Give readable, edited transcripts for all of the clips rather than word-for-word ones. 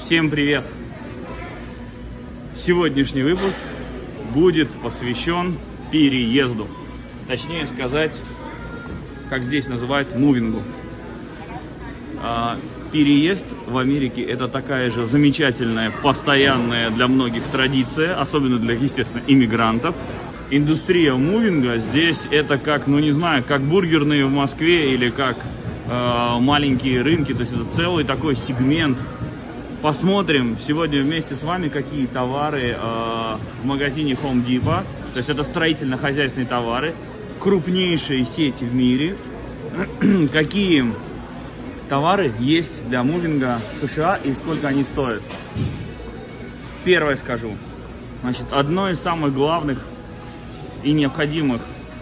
Всем привет! Сегодняшний выпуск будет посвящен переезду. Точнее сказать, как здесь называют, мувингу. Переезд в Америке — это такая же замечательная, постоянная для многих традиция, особенно для, естественно, иммигрантов. Индустрия мувинга здесь это как, ну не знаю, как бургерные в Москве или как маленькие рынки. То есть это целый такой сегмент. Посмотрим сегодня вместе с вами, какие товары в магазине Home Depot. То есть это строительно-хозяйственные товары, крупнейшие сети в мире. Какие товары есть для мувинга в США и сколько они стоят. Первое скажу. Значит, одно из самых главных и необходимых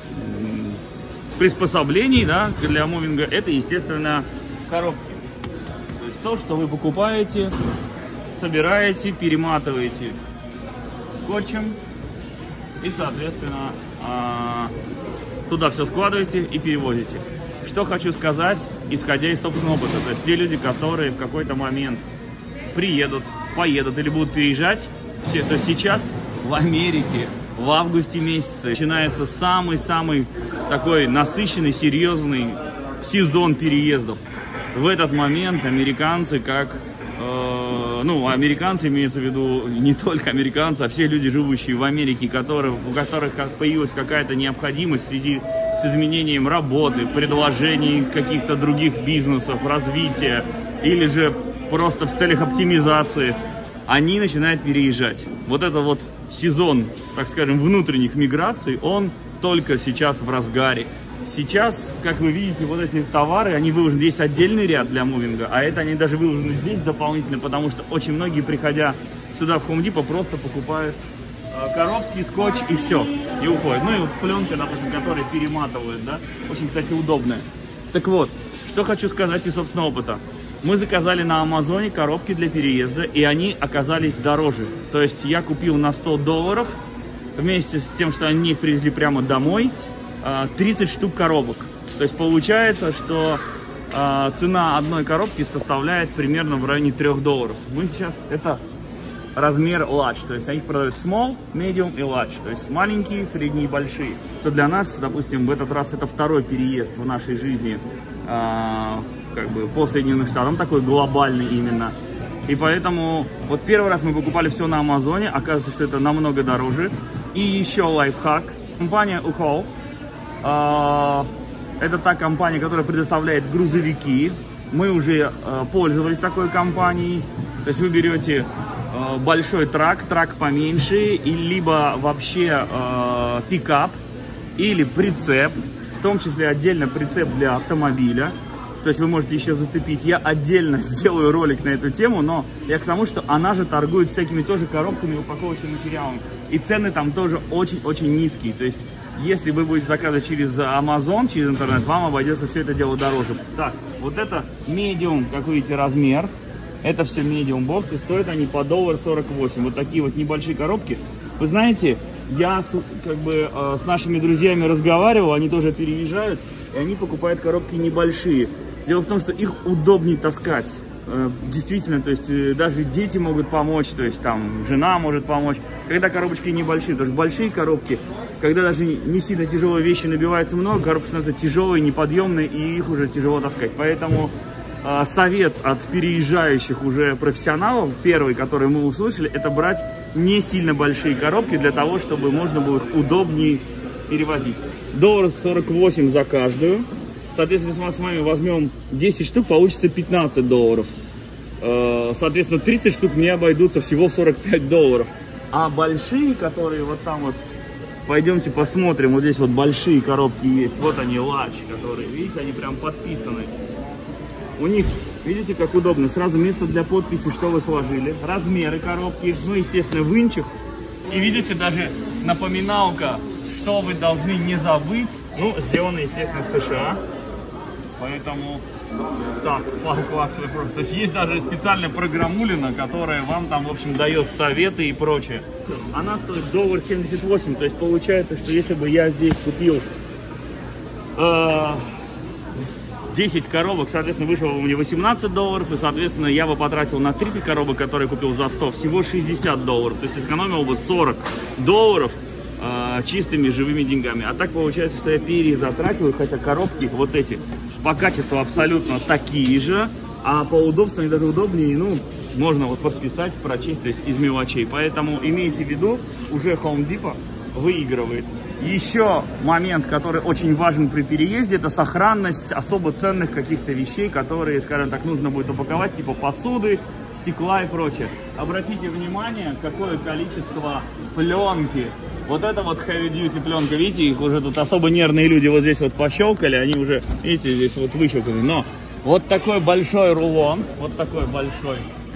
приспособлений, да, для мувинга — это, естественно, коробки. То есть то, что вы покупаете, собираете, перематываете скотчем и, соответственно, туда все складываете и перевозите. Что хочу сказать, исходя из собственного опыта. То есть те люди, которые в какой-то момент приедут, поедут или будут переезжать, то сейчас в Америке в августе месяце начинается самый-самый такой насыщенный, серьезный сезон переездов. В этот момент американцы, американцы имеется в виду не только американцы, а все люди, живущие в Америке, у которых появилась какая-то необходимость в связи с изменением работы, предложений каких-то других бизнесов, развития или же просто в целях оптимизации, они начинают переезжать. Вот это вот сезон, так скажем, внутренних миграций, он только сейчас в разгаре. Сейчас, как вы видите, вот эти товары, они выложены, здесь отдельный ряд для мувинга, а это они даже выложены здесь дополнительно, потому что очень многие, приходя сюда в Home Depot, просто покупают коробки, скотч и все, и уходят. Ну и вот пленка, допустим, которая перематывают, да, очень, кстати, удобная. Так вот, что хочу сказать из собственного опыта. Мы заказали на Амазоне коробки для переезда, и они оказались дороже. То есть я купил на $100, вместе с тем, что они их привезли прямо домой, 30 штук коробок. То есть получается, что цена одной коробки составляет примерно в районе $3. Мы сейчас, это размер large, то есть они продают small, medium и large, то есть маленькие, средние и большие. То для нас, допустим, в этот раз это второй переезд в нашей жизни по Соединенным Штатам, такой глобальный именно. И поэтому вот первый раз мы покупали все на Амазоне, оказывается, что это намного дороже. И еще лайфхак. Компания U-Haul. Это та компания, которая предоставляет грузовики. Мы уже пользовались такой компанией. То есть вы берете большой трак поменьше, и либо вообще пикап или прицеп, в том числе отдельно прицеп для автомобиля. То есть вы можете еще зацепить. Я отдельно сделаю ролик на эту тему, но я к тому, что она же торгует всякими тоже коробками, упаковочными материалами. И цены там тоже очень-очень низкие. То есть если вы будете заказывать через Amazon, через интернет, вам обойдется все это дело дороже. Так, вот это medium, как вы видите, размер. Это все medium боксы, стоят они по $1.48. Вот такие вот небольшие коробки. Вы знаете, я с нашими друзьями разговаривал, они тоже переезжают, и они покупают коробки небольшие. Дело в том, что их удобнее таскать. Действительно, то есть даже дети могут помочь, то есть там жена может помочь. Когда коробочки небольшие, потому что большие коробки, когда даже не сильно тяжелые вещи набивается много, коробки становятся тяжелые, неподъемные, и их уже тяжело таскать. Поэтому совет от переезжающих уже профессионалов, первый, который мы услышали, это брать не сильно большие коробки для того, чтобы можно было их удобнее перевозить. $1.48 за каждую. Соответственно, если мы с вами возьмем 10 штук, получится $15. Соответственно, 30 штук мне обойдутся всего $45. А большие, которые вот там вот, пойдемте посмотрим, вот здесь вот большие коробки есть. Вот они, large, которые, видите, они прям подписаны. У них, видите, как удобно. Сразу место для подписи, что вы сложили. Размеры коробки, ну, естественно, в инчах. И видите, даже напоминалка, что вы должны не забыть. Ну, сделано, естественно, в США. Поэтому, так, то есть есть даже специальная программулина, которая вам там, в общем, дает советы и прочее. Она стоит $1.78, то есть получается, что если бы я здесь купил 10 коробок, соответственно, вышло бы мне $18, и, соответственно, я бы потратил на 30 коробок, которые купил за 100, всего $60. То есть сэкономил бы $40 чистыми живыми деньгами. А так получается, что я перезатратил, хотя коробки вот эти по качеству абсолютно такие же, а по удобству они даже удобнее, ну, можно вот посписать, прочесть, то есть из мелочей. Поэтому имейте в виду, уже Home Depot выигрывает. Еще момент, который очень важен при переезде, это сохранность особо ценных каких-то вещей, которые, скажем так, нужно будет упаковать, типа посуды, стекла и прочее. Обратите внимание, какое количество пленки. Вот это вот heavy duty пленка, видите, их уже тут особо нервные люди вот здесь вот пощелкали, они уже, видите, здесь вот выщелкали. Но вот такой большой рулон, вот такой большой,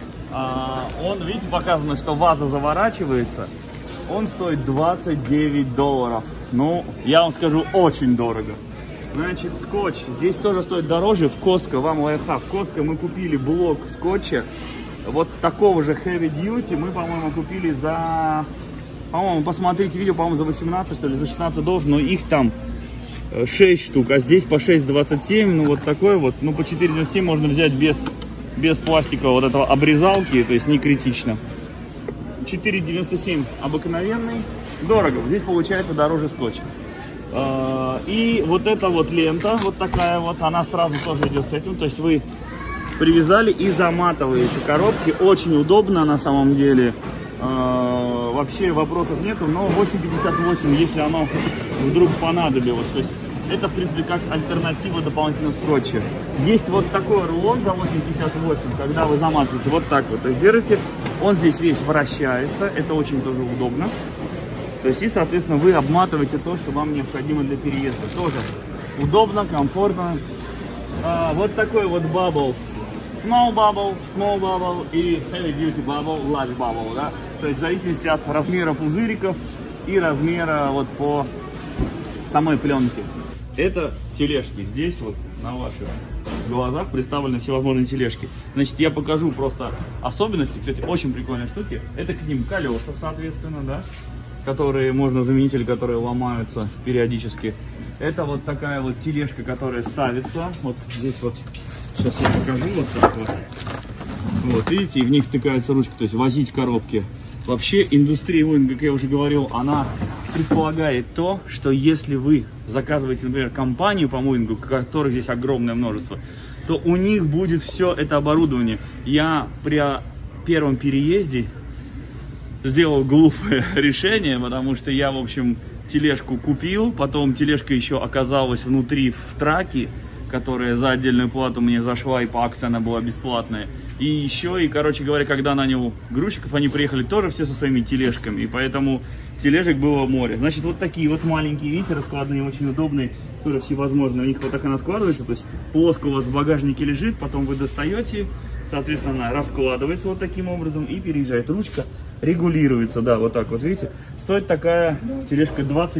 он, видите, показано, что ваза заворачивается, он стоит $29. Ну, я вам скажу, очень дорого. Значит, скотч, здесь тоже стоит дороже, в Costco, вам лайфхак, в Costco мы купили блок скотча, вот такого же heavy duty мы, по-моему, купили за... По-моему, посмотрите видео, по-моему, за 18, что ли, за $16, но их там 6 штук, а здесь по 6,27, ну вот такой вот, ну по 4,97 можно взять без пластикового вот этого обрезалки, то есть не критично. 4,97 обыкновенный, дорого, здесь получается дороже скотч. И вот эта вот лента, вот такая вот, она сразу тоже идет с этим, то есть вы привязали и заматываете коробки, очень удобно на самом деле. Вообще вопросов нету, но 8,58, если оно вдруг понадобилось. То есть это, в принципе, как альтернатива дополнительного скотча. Есть вот такой рулон за 8,58, когда вы заматываете вот так вот. То есть держите, он здесь весь вращается, это очень тоже удобно. То есть и, соответственно, вы обматываете то, что вам необходимо для переезда. Тоже удобно, комфортно. Вот такой вот bubble. Small bubble и heavy duty bubble, large bubble, да? То есть в зависимости от размера пузыриков и размера вот по самой пленке. Это тележки. Здесь вот на ваших глазах представлены всевозможные тележки. Значит, я покажу просто особенности. Кстати, очень прикольные штуки. Это к ним колеса, соответственно, да? Которые можно заменить или которые ломаются периодически. Это вот такая вот тележка, которая ставится. Вот здесь вот. Сейчас я покажу вот так вот. Вот, видите, и в них втыкается ручка, то есть возить коробки. Вообще, индустрия мувинга, как я уже говорил, она предполагает то, что если вы заказываете, например, компанию по мувингу, которых здесь огромное множество, то у них будет все это оборудование. Я при первом переезде сделал глупое решение, потому что я, в общем, тележку купил, потом тележка еще оказалась внутри в траке, которая за отдельную плату мне зашла, и по акции она была бесплатная. И еще, и, короче говоря, когда нанял грузчиков, они приехали тоже все со своими тележками, и поэтому тележек было море. Значит, вот такие вот маленькие, видите, раскладные, очень удобные, тоже всевозможные. У них вот так она складывается, то есть плоско у вас в багажнике лежит, потом вы достаете, соответственно, она раскладывается вот таким образом и переезжает. Ручка регулируется, да, вот так вот, видите. Стоит такая тележка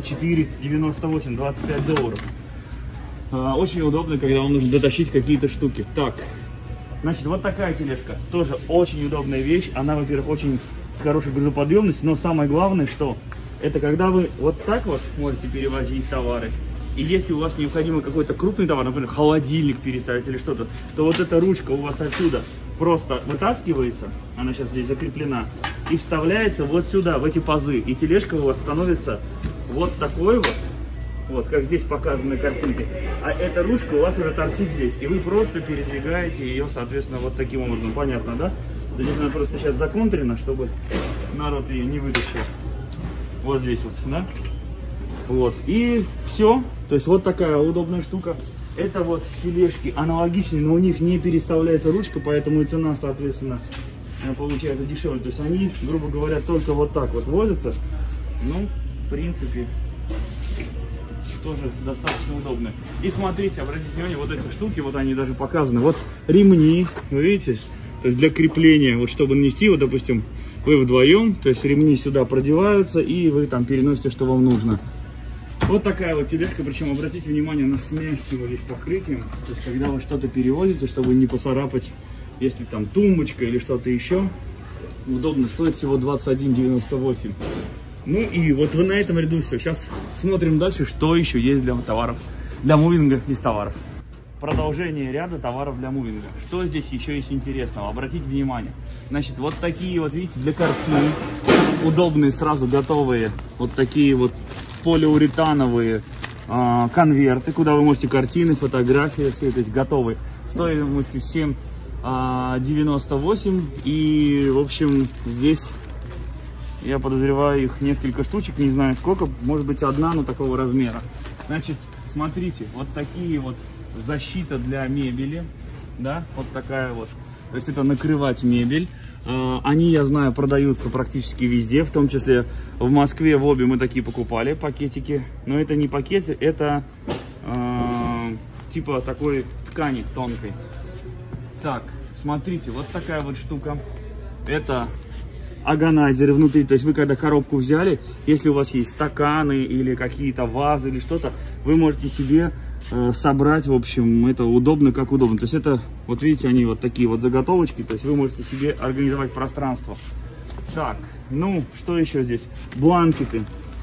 $24,98, $25. Очень удобно, когда вам нужно дотащить какие-то штуки. Так, значит, вот такая тележка. Тоже очень удобная вещь. Она, во-первых, очень хорошая грузоподъемность, но самое главное, что это когда вы вот так вот можете перевозить товары. И если у вас необходимо какой-то крупный товар, например, холодильник переставить или что-то, то вот эта ручка у вас отсюда просто вытаскивается, она сейчас здесь закреплена, и вставляется вот сюда, в эти пазы. И тележка у вас становится вот такой вот. Вот, как здесь показаны на картинке. А эта ручка у вас уже торчит здесь. И вы просто передвигаете ее, соответственно, вот таким образом. Понятно, да? Здесь она просто сейчас законтрена, чтобы народ ее не вытащил. Вот здесь вот, да? Вот. И все. То есть вот такая удобная штука. Это вот тележки аналогичные, но у них не переставляется ручка, поэтому и цена, соответственно, получается дешевле. То есть они, грубо говоря, только вот так вот возятся. Ну, в принципе, тоже достаточно удобно. И смотрите, обратите внимание, вот эти штуки, вот они даже показаны. Вот ремни, вы видите, то есть для крепления, вот чтобы нести, вот, допустим, вы вдвоем, то есть ремни сюда продеваются, и вы там переносите, что вам нужно. Вот такая вот тележка, причем обратите внимание, она с мягким здесь покрытием, то есть когда вы что-то перевозите, чтобы не поцарапать, если там тумбочка или что-то еще, удобно, стоит всего $21,98. Ну и вот вы на этом ряду все. Сейчас смотрим дальше, что еще есть для товаров, для мувинга из товаров. продолжение ряда товаров для мувинга. Что здесь еще есть интересного? Обратите внимание. Значит, вот такие вот, видите, для картин. Удобные, сразу готовые. Вот такие вот полиуретановые конверты, куда вы можете картины, фотографии, все это готовые. Стоимостью 7,98. И, в общем, здесь, я подозреваю, их несколько штучек, не знаю сколько, может быть одна, но такого размера. Значит, смотрите, вот такие вот защита для мебели, да, вот такая вот. То есть это накрывать мебель. Они, я знаю, продаются практически везде, в том числе в Москве, в Обе мы такие покупали пакетики. Но это не пакеты, это типа такой ткани тонкой. Так, смотрите, вот такая вот штука. Это органайзеры внутри. То есть вы когда коробку взяли, если у вас есть стаканы или какие-то вазы или что-то, вы можете себе собрать, в общем, это удобно, как удобно. То есть это, вот видите, они вот такие вот заготовочки, то есть вы можете себе организовать пространство. Так, ну, что еще здесь? Бланкеты.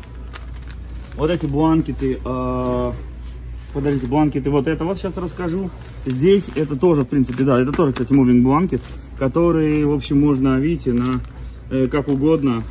Вот эти бланкеты, подождите, бланкеты, вот это вот сейчас расскажу. Здесь это тоже, в принципе, да, это тоже, кстати, moving бланкет, который, в общем, можно, видите, на как угодно,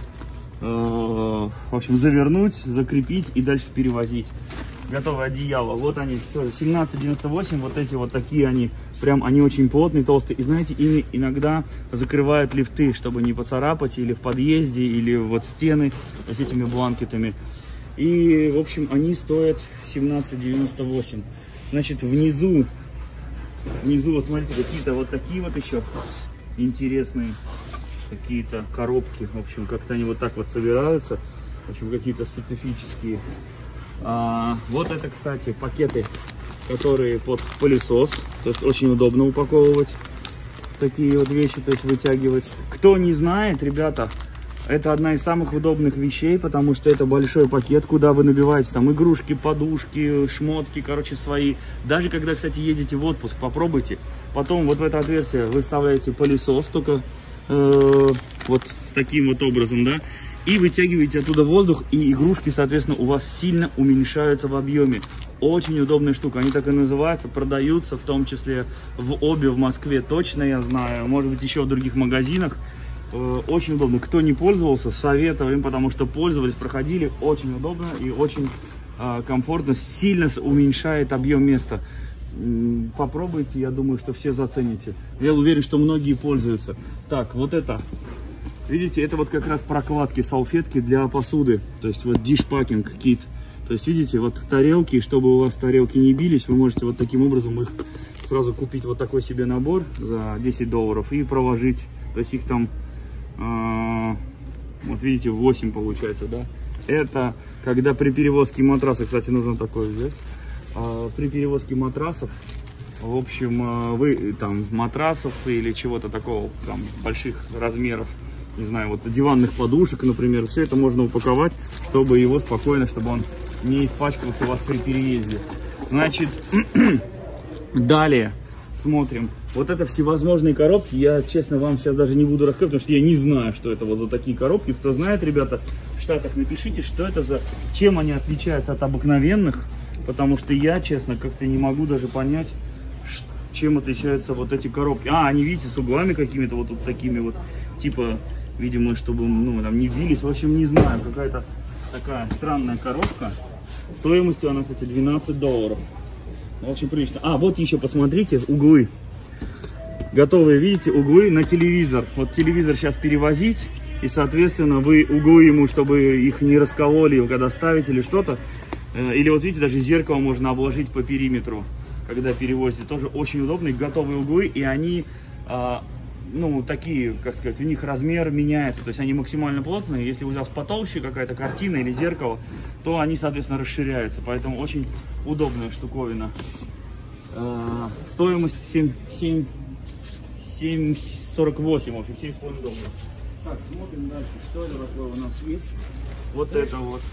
в общем, завернуть, закрепить и дальше перевозить. Готовое одеяло, вот они, 17,98, вот эти вот такие они, прям они очень плотные, толстые. И знаете, ими иногда закрывают лифты, чтобы не поцарапать, или в подъезде, или вот стены с этими бланкетами. И, в общем, они стоят 17,98. Значит, внизу, вот смотрите, какие-то вот такие вот еще интересные какие-то коробки. В общем, как-то они вот так вот собираются. В общем, какие-то специфические. Вот это, кстати, пакеты, которые под пылесос. То есть очень удобно упаковывать такие вот вещи, то есть вытягивать. Кто не знает, ребята, это одна из самых удобных вещей, потому что это большой пакет, куда вы набиваете там игрушки, подушки, шмотки, короче, свои. Даже когда, кстати, едете в отпуск, попробуйте. Потом вот в это отверстие вы вставляете пылесос, только вот таким вот образом, да. И вытягиваете оттуда воздух, и игрушки, соответственно, у вас сильно уменьшаются в объеме. Очень удобная штука, они так и называются, продаются, в том числе в Обе, в Москве, точно я знаю, может быть, еще в других магазинах. Очень удобно. Кто не пользовался, советую, потому что пользовались, проходили, очень удобно и очень комфортно, сильно уменьшает объем места. Попробуйте, я думаю, что все зацените. Я уверен, что многие пользуются. Так, вот это. Видите, это вот как раз прокладки, салфетки для посуды. То есть вот dishpacking kit. То есть видите, вот тарелки, чтобы у вас тарелки не бились, вы можете вот таким образом их сразу купить, вот такой себе набор за 10 долларов и проложить. То есть их там, вот видите, 8 получается, да. Это когда при перевозке матраса, кстати, нужно такое взять. При перевозке матрасов, в общем, вы там матрасов или чего-то такого, там больших размеров, не знаю, вот диванных подушек, например, все это можно упаковать, чтобы его спокойно, чтобы он не испачкался у вас при переезде. Значит, далее смотрим. Вот это всевозможные коробки. Я, честно, вам сейчас даже не буду рассказывать, потому что я не знаю, что это вот за такие коробки. Кто знает, ребята, в Штатах напишите, что это за, чем они отличаются от обыкновенных, потому что я, честно, как-то не могу даже понять, чем отличаются вот эти коробки. Они, видите, с углами какими-то вот такими вот, типа, видимо, чтобы, ну, там не бились. В общем, не знаю, какая-то такая странная коробка. Стоимостью она, кстати, 12 долларов. Очень прилично. Вот еще посмотрите, углы. Готовые, видите, углы на телевизор. Вот телевизор сейчас перевозить, и, соответственно, вы углы ему, чтобы их не раскололи, когда ставите или что-то. Или вот видите, даже зеркало можно обложить по периметру, когда перевозите. Тоже очень удобные, готовые углы, и они, ну, такие, как сказать, у них размер меняется. То есть они максимально плотные. Если у вас потолще какая-то картина или зеркало, то они, соответственно, расширяются. Поэтому очень удобная штуковина. Стоимость 7,48, в общем, 7,5 долларов. Так, смотрим дальше, что это такое у нас есть. Вот это вот.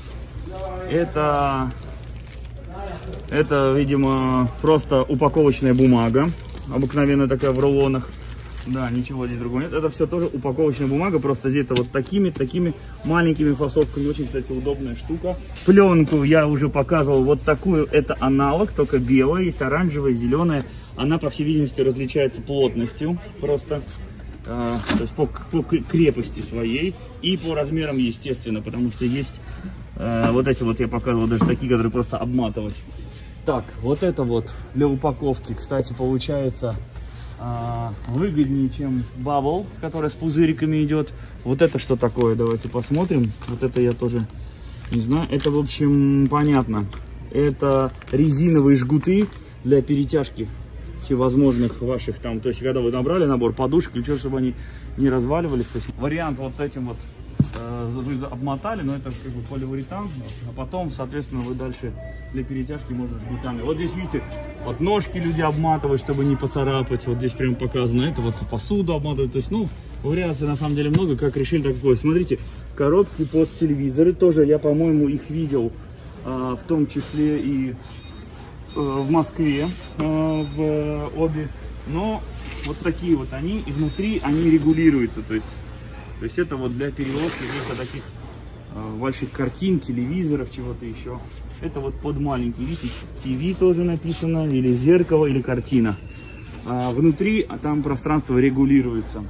Это, видимо, просто упаковочная бумага. Обыкновенная такая в рулонах. Да, ничего здесь другого нет. Это все тоже упаковочная бумага, просто здесь-то вот такими маленькими фасовками. Очень, кстати, удобная штука. Пленку я уже показывал вот такую. Это аналог, только белая, есть оранжевая, зеленая. Она, по всей видимости, различается плотностью просто. То есть по крепости своей и по размерам, естественно, потому что есть вот эти вот, я показывал, даже такие, которые просто обматывать. Так, вот это вот для упаковки, кстати, получается выгоднее, чем Bubble, которая с пузыриками идет. Вот это что такое? Давайте посмотрим. Вот это я тоже не знаю. Это, в общем, понятно. Это резиновые жгуты для перетяжки всевозможных ваших там. То есть, когда вы набрали набор подушек, ключов, чтобы они не разваливались. То есть, вариант вот этим вот вы обмотали, но это как бы поливуретан, а потом, соответственно, вы дальше для перетяжки можно жгутами. Вот здесь, видите, вот ножки люди обматывают, чтобы не поцарапать. Вот здесь прям показано, это вот посуду обматывают. То есть, ну, вариаций на самом деле много, как решили, так и. Смотрите, коробки под телевизоры тоже, я, по-моему, их видел, в том числе и в Москве, в обе. Но вот такие вот они, и внутри они регулируются, то есть это вот для перевозки таких больших картин, телевизоров, чего-то еще. Это вот под маленький, видите, ТВ тоже написано, или зеркало, или картина. Внутри там пространство регулируется.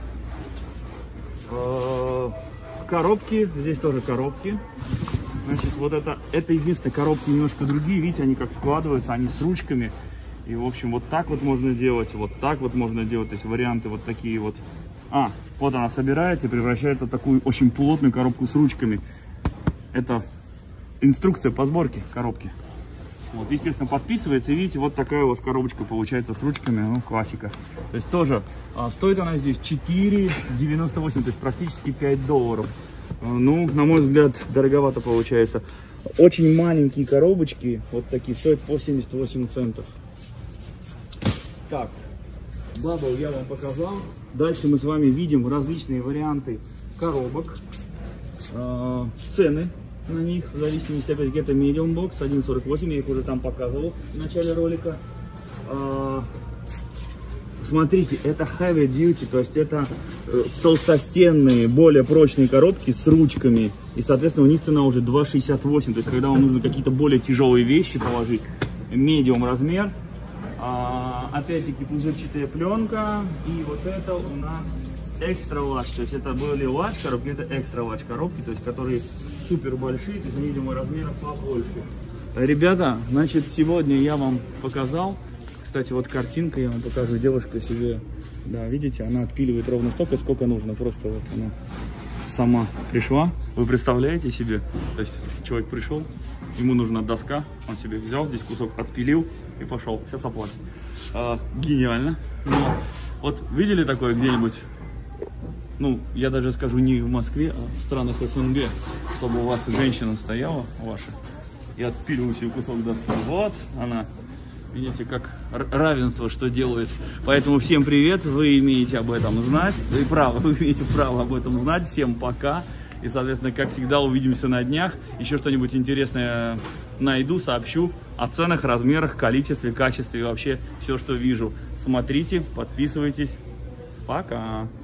Коробки, здесь тоже коробки. Значит, вот это единственные коробки немножко другие, видите, они как складываются, они с ручками. И, в общем, вот так вот можно делать, вот так вот можно делать, то есть варианты вот такие вот. Вот она собирается и превращается в такую очень плотную коробку с ручками. Это инструкция по сборке коробки. Вот, естественно, подписывается, и видите, вот такая у вас коробочка получается с ручками, ну, классика. То есть тоже стоит она здесь 4,98, то есть практически $5. Ну, на мой взгляд, дороговато получается. Очень маленькие коробочки, вот такие, стоят по 78 центов. Так, Bubble я вам показал. Дальше мы с вами видим различные варианты коробок, цены на них, в зависимости, опять-таки, это Medium Box 1,48, я их уже там показывал в начале ролика. Смотрите, это Heavy Duty, то есть это толстостенные, более прочные коробки с ручками, и, соответственно, у них цена уже 2,68, то есть когда вам нужно какие-то более тяжелые вещи положить, Medium размер. Опять-таки пузырчатая пленка, и вот это у нас extra large, то есть это были large коробки, это extra large коробки, то есть которые супер большие, то есть видимо размером побольше. Ребята, значит, сегодня я вам показал, кстати, вот картинка, я вам покажу, девушка себе, да, видите, она отпиливает ровно столько, сколько нужно, просто вот она сама пришла, вы представляете себе, то есть человек пришел, ему нужна доска, он себе взял, здесь кусок отпилил и пошел, сейчас оплатит. Гениально. Но вот видели такое где-нибудь, ну, я даже скажу не в Москве, а в странах СНГ, чтобы у вас женщина стояла ваша и отпиливала себе кусок доски. Вот она. Видите, как равенство, что делает. Поэтому всем привет, вы имеете об этом знать. Вы имеете право об этом знать. Всем пока. И, соответственно, как всегда, увидимся на днях. Еще что-нибудь интересное найду, сообщу о ценах, размерах, количестве, качестве и вообще все, что вижу. Смотрите, подписывайтесь. Пока.